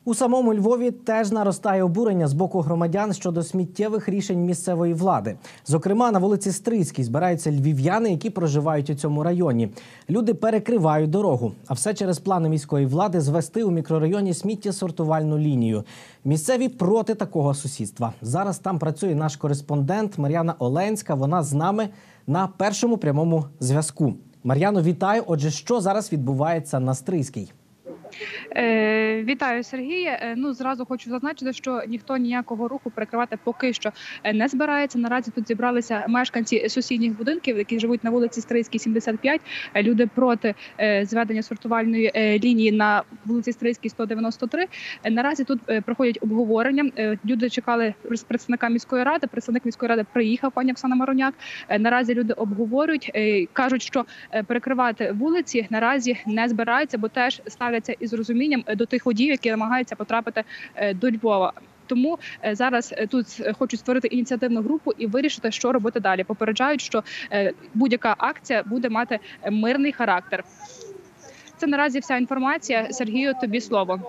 У самому Львові теж наростає обурення з боку громадян щодо сміттєвих рішень місцевої влади. Зокрема, на вулиці Стрийській збираються львів'яни, які проживають у цьому районі. Люди перекривають дорогу, а все через плани міської влади звести у мікрорайоні сміттєсортувальну лінію. Місцеві проти такого сусідства. Зараз там працює наш кореспондент Мар'яна Оленська. Вона з нами на першому прямому зв'язку. Мар'яно, вітаю. Отже, що зараз відбувається на Стрийській? Вітаю, Сергій. Зразу хочу зазначити, що ніхто ніякого руху перекривати поки що не збирається. Наразі тут зібралися мешканці сусідніх будинків, які живуть на вулиці Стрийській, 75. Люди проти зведення сортувальної лінії на вулиці Стрийській, 193. Наразі тут проходять обговорення. Люди чекали представника міської ради. Представник міської ради приїхав, пані Оксана Мароняк. Наразі люди обговорюють, кажуть, що перекривати вулиці наразі не збираються, бо теж ставляться із розумінням до тих водіїв, які намагаються потрапити до Львова. Тому зараз тут хочуть створити ініціативну групу і вирішити, що робити далі. Попереджають, що будь-яка акція буде мати мирний характер. Це наразі вся інформація. Сергію, тобі слово.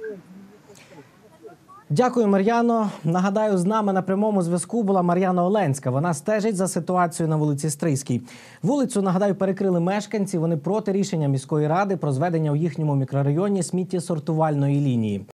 Дякую, Мар'яно. Нагадаю, з нами на прямому зв'язку була Мар'яна Оленська. Вона стежить за ситуацією на вулиці Стрийській. Вулицю, нагадаю, перекрили мешканці. Вони проти рішення міської ради про зведення у їхньому мікрорайоні сміттєсортувальної лінії.